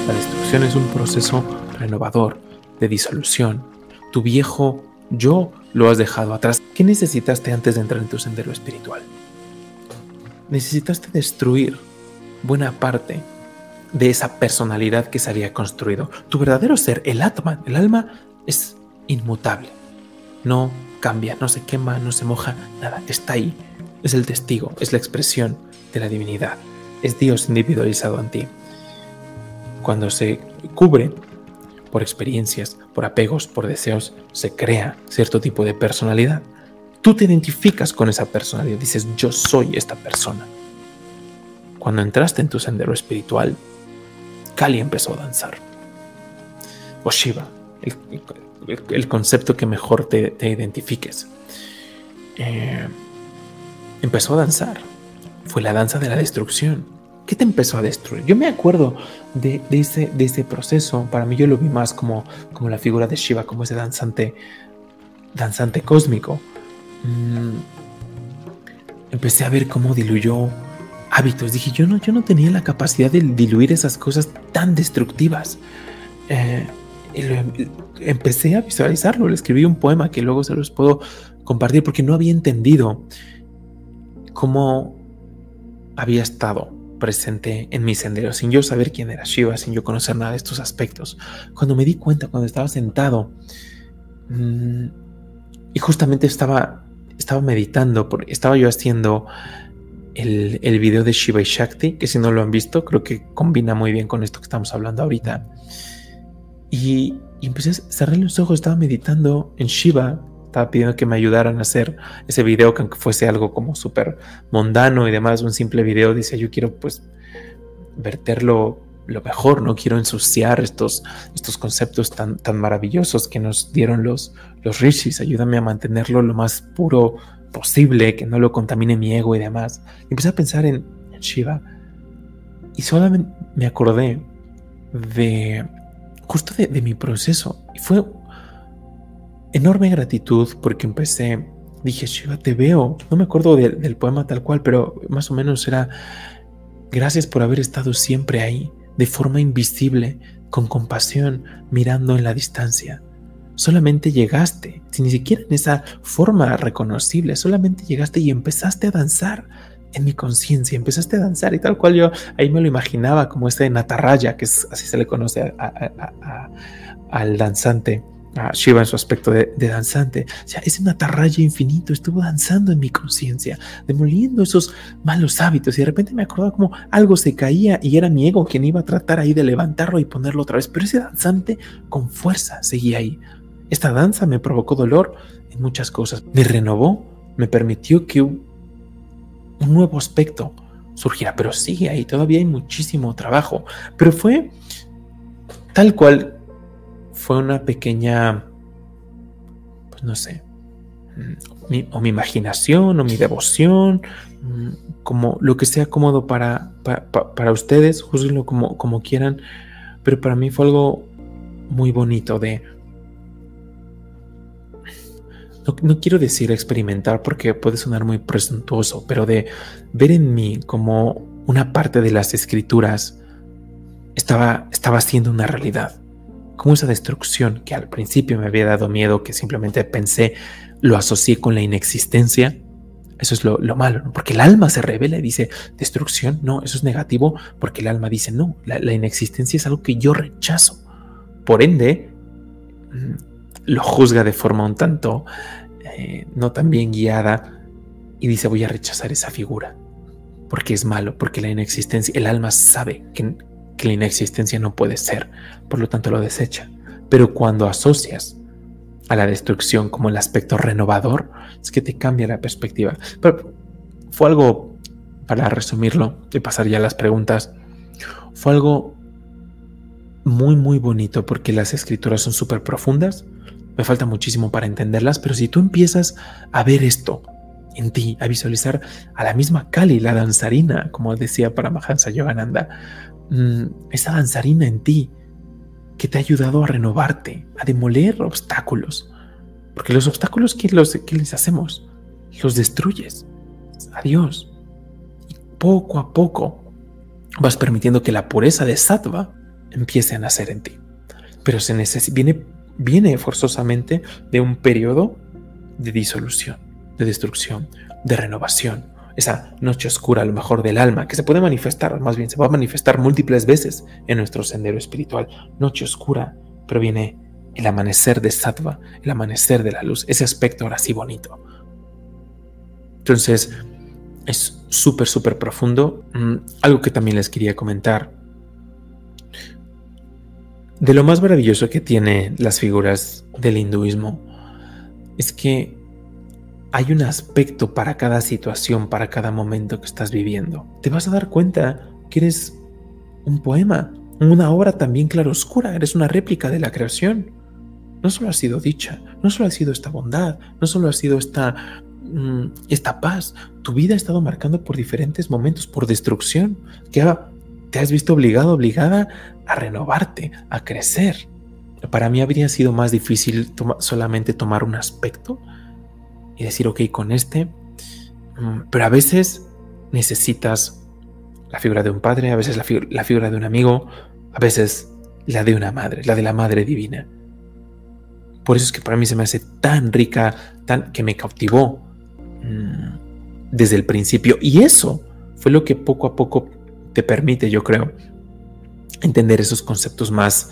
La destrucción es un proceso renovador, de disolución. Tu viejo yo lo has dejado atrás. ¿Qué necesitaste antes de entrar en tu sendero espiritual? Necesitaste destruir buena parte de esa personalidad que se había construido. Tu verdadero ser, el Atman, el alma, es inmutable. No cambia, no se quema, no se moja, nada. Está ahí. Es el testigo, es la expresión de la divinidad. Es Dios individualizado en ti. Cuando se cubre por experiencias, por apegos, por deseos, se crea cierto tipo de personalidad. Tú te identificas con esa personalidad, dices, yo soy esta persona. Cuando entraste en tu sendero espiritual, Kali empezó a danzar. O Shiva, el concepto que mejor te identifiques. Empezó a danzar. Fue la danza de la destrucción. ¿Qué te empezó a destruir? Yo me acuerdo de ese proceso. Para mí yo lo vi más como la figura de Shiva, como ese danzante cósmico. Empecé a ver cómo diluyó hábitos. Dije, yo no tenía la capacidad de diluir esas cosas tan destructivas. Empecé a visualizarlo. Le escribí un poema que luego se los puedo compartir porque no había entendido cómo había estado presente en mi sendero, sin yo saber quién era Shiva, sin yo conocer nada de estos aspectos. Cuando me di cuenta, cuando estaba sentado y justamente estaba meditando, estaba yo haciendo el video de Shiva y Shakti, que si no lo han visto, creo que combina muy bien con esto que estamos hablando ahorita. Y empecé a cerrar los ojos, estaba meditando en Shiva, estaba pidiendo que me ayudaran a hacer ese video, que aunque fuese algo como súper mundano y demás, un simple video, dice, yo quiero pues verterlo lo mejor, no quiero ensuciar estos conceptos tan maravillosos que nos dieron los rishis, ayúdame a mantenerlo lo más puro posible, que no lo contamine mi ego y demás. Y empecé a pensar en Shiva y solamente me acordé justo de mi proceso y fue enorme gratitud porque dije, Shiva, te veo. No me acuerdo del poema tal cual, pero más o menos era, gracias por haber estado siempre ahí, de forma invisible, con compasión, mirando en la distancia. Solamente llegaste, sin ni siquiera en esa forma reconocible, solamente llegaste y empezaste a danzar en mi conciencia, empezaste a danzar y tal cual yo ahí me lo imaginaba como este Nataraya, que así se le conoce al danzante, a Shiva en su aspecto de danzante. O sea, ese Nataraya infinito estuvo danzando en mi conciencia, demoliendo esos malos hábitos y de repente me acordaba como algo se caía y era mi ego quien iba a tratar ahí de levantarlo y ponerlo otra vez, pero ese danzante con fuerza seguía ahí. Esta danza me provocó dolor en muchas cosas, me renovó, me permitió que un nuevo aspecto surgiera, pero sigue ahí, todavía hay muchísimo trabajo, pero fue tal cual. Fue una pequeña, pues no sé, o mi imaginación, o mi devoción, como lo que sea cómodo para ustedes, júzguenlo como quieran, pero para mí fue algo muy bonito no quiero decir experimentar porque puede sonar muy presuntuoso, pero de ver en mí como una parte de las escrituras estaba siendo una realidad. Como esa destrucción que al principio me había dado miedo, que simplemente pensé, lo asocié con la inexistencia. Eso es lo malo, ¿no? Porque el alma se revela y dice, destrucción, no, eso es negativo, porque el alma dice, no, la inexistencia es algo que yo rechazo. Por ende, lo juzga de forma un tanto no tan bien guiada y dice, voy a rechazar esa figura, porque es malo, porque la inexistencia, el alma sabe que la inexistencia no puede ser, por lo tanto lo desecha. Pero cuando asocias a la destrucción como el aspecto renovador, es que te cambia la perspectiva. Pero fue algo, para resumirlo y pasar ya a las preguntas, fue algo muy muy bonito porque las escrituras son súper profundas, me falta muchísimo para entenderlas, pero si tú empiezas a ver esto en ti, a visualizar a la misma Kali, la danzarina, como decía Paramahansa Yogananda, esa danzarina en ti que te ha ayudado a renovarte, a demoler obstáculos, porque los obstáculos ¿qué les hacemos? Los destruyes. Adiós. Y poco a poco vas permitiendo que la pureza de sattva empiece a nacer en ti. Pero viene forzosamente de un periodo de disolución, de destrucción, de renovación. Esa noche oscura, a lo mejor del alma, que se puede manifestar, más bien se va a manifestar múltiples veces en nuestro sendero espiritual. Noche oscura, pero viene el amanecer de Sattva, el amanecer de la luz, ese aspecto ahora sí bonito. Entonces, es súper, súper profundo. Algo que también les quería comentar. De lo más maravilloso que tienen las figuras del hinduismo es que hay un aspecto para cada situación, para cada momento que estás viviendo. Te vas a dar cuenta que eres un poema, una obra también claroscura, eres una réplica de la creación. No solo ha sido dicha, no solo ha sido esta bondad, no solo ha sido esta paz. Tu vida ha estado marcando por diferentes momentos, por destrucción, que te has visto obligada a renovarte, a crecer. Para mí habría sido más difícil solamente tomar un aspecto y decir, ok, con pero a veces necesitas la figura de un padre, a veces la figura de un amigo, a veces la de una madre, la de la Madre Divina. Por eso es que para mí se me hace tan rica, que me cautivó desde el principio. Y eso fue lo que poco a poco te permite, yo creo, entender esos conceptos más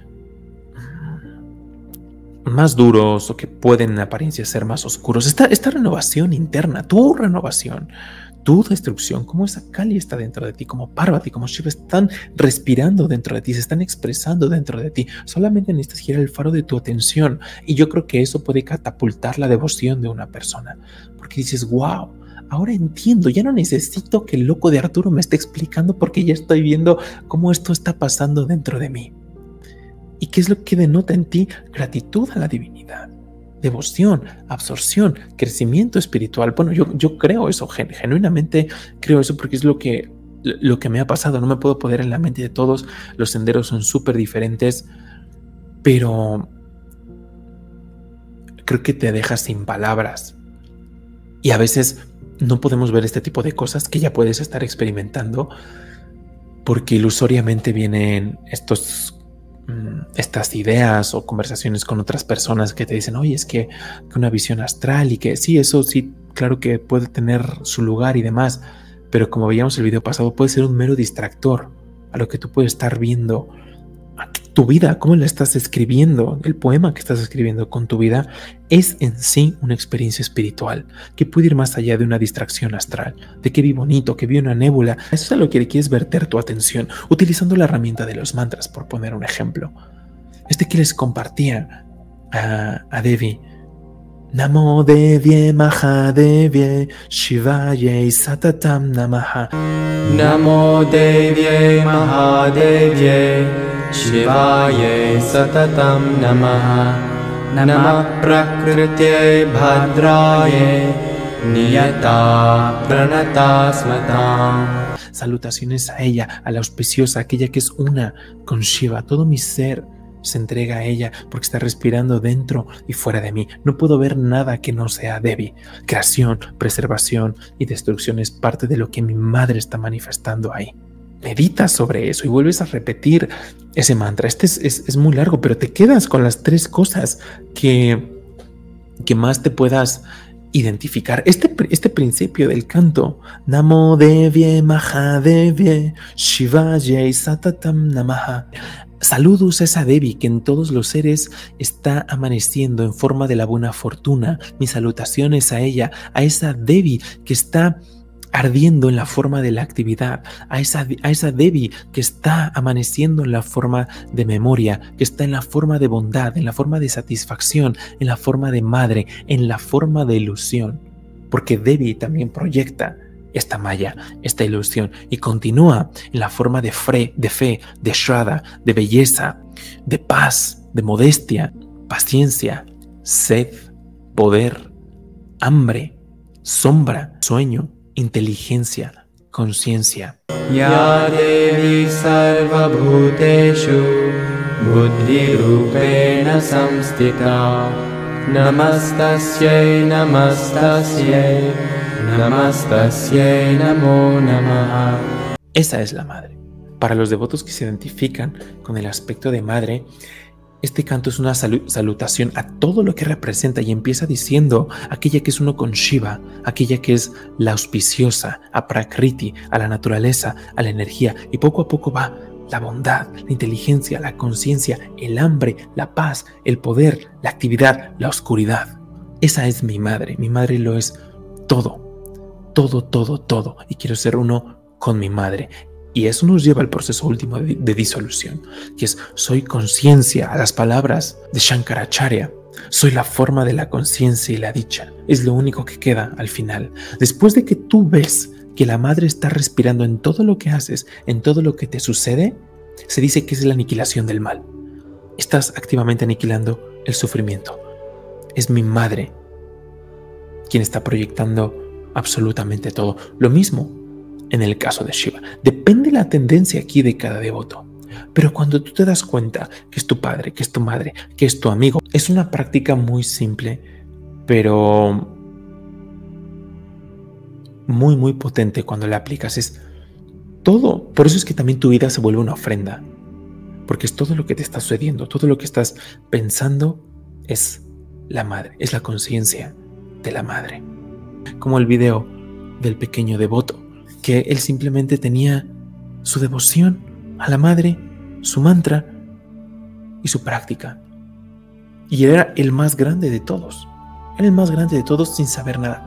duros o que pueden en apariencia ser más oscuros. Esta renovación interna, tu renovación, tu destrucción, como esa Kali está dentro de ti, como Parvati, como Shiva están respirando dentro de ti, se están expresando dentro de ti. Solamente necesitas girar el faro de tu atención y yo creo que eso puede catapultar la devoción de una persona, porque dices, wow, ahora entiendo, ya no necesito que el loco de Arturo me esté explicando porque ya estoy viendo cómo esto está pasando dentro de mí. ¿Y qué es lo que denota en ti? Gratitud a la divinidad, devoción, absorción, crecimiento espiritual. Bueno, yo creo eso, genuinamente creo eso porque es lo que me ha pasado. No me puedo poner en la mente de todos, los senderos son súper diferentes, pero creo que te deja sin palabras. Y a veces no podemos ver este tipo de cosas que ya puedes estar experimentando porque ilusoriamente vienen estas ideas o conversaciones con otras personas que te dicen, oye, es que una visión astral y que sí, eso sí, claro que puede tener su lugar y demás, pero como veíamos el video pasado, puede ser un mero distractor a lo que tú puedes estar viendo. Tu vida, cómo la estás escribiendo, el poema que estás escribiendo con tu vida es en sí una experiencia espiritual que puede ir más allá de una distracción astral, de que vi bonito, que vi una nébula. Eso es a lo que quieres verter tu atención utilizando la herramienta de los mantras, por poner un ejemplo. Que les compartía a Devi. Namo Devye Mahadevye Shivaye Satatam Namaha. Namo Devye Mahadevye Shivaye Satatam Namaha. Namah Prakritye Bhadraye Niyata Pranata Smatam. Salutaciones a ella, a la auspiciosa, aquella que es una con Shiva. Todo mi ser se entrega a ella porque está respirando dentro y fuera de mí. No puedo ver nada que no sea Devi. Creación, preservación y destrucción es parte de lo que mi madre está manifestando ahí. Meditas sobre eso y vuelves a repetir ese mantra. Es muy largo, pero te quedas con las tres cosas que más te puedas identificar. Este principio del canto, Namo Devye Mahadevye Shivaye Satatam Namaha. Saludos a esa Devi que en todos los seres está amaneciendo en forma de la buena fortuna. Mis salutaciones a ella, a esa Devi que está ardiendo en la forma de la actividad, a esa Devi que está amaneciendo en la forma de memoria, que está en la forma de bondad, en la forma de satisfacción, en la forma de madre, en la forma de ilusión, porque Devi también proyecta esta maya, esta ilusión, y continúa en la forma de fe, de shraddha, de belleza, de paz, de modestia, paciencia, sed, poder, hambre, sombra, sueño, inteligencia, conciencia. Ya Devi Sarva Bhuteshu Buddhi Rupena Samstita. Namastasyai Namastasyai Namastasyai Namo Namaha. Esa es la madre. Para los devotos que se identifican con el aspecto de madre, este canto es una salutación a todo lo que representa y empieza diciendo aquella que es uno con Shiva, aquella que es la auspiciosa, a Prakriti, a la naturaleza, a la energía, y poco a poco va la bondad, la inteligencia, la conciencia, el hambre, la paz, el poder, la actividad, la oscuridad. Esa es mi madre lo es todo, todo, todo, todo, y quiero ser uno con mi madre. Y eso nos lleva al proceso último de disolución, que es soy conciencia, a las palabras de Shankaracharya. Soy la forma de la conciencia y la dicha. Es lo único que queda al final. Después de que tú ves que la madre está respirando en todo lo que haces, en todo lo que te sucede, se dice que es la aniquilación del mal. Estás activamente aniquilando el sufrimiento. Es mi madre quien está proyectando absolutamente todo. Lo mismo en el caso de Shiva. Depende la tendencia aquí de cada devoto. Pero cuando tú te das cuenta que es tu padre, que es tu madre, que es tu amigo, es una práctica muy simple, pero muy, muy potente cuando la aplicas. Es todo. Por eso es que también tu vida se vuelve una ofrenda. Porque es todo lo que te está sucediendo, todo lo que estás pensando es la madre, es la conciencia de la madre. Como el video del pequeño devoto, que él simplemente tenía su devoción a la madre, su mantra y su práctica. Y era el más grande de todos. Era el más grande de todos sin saber nada.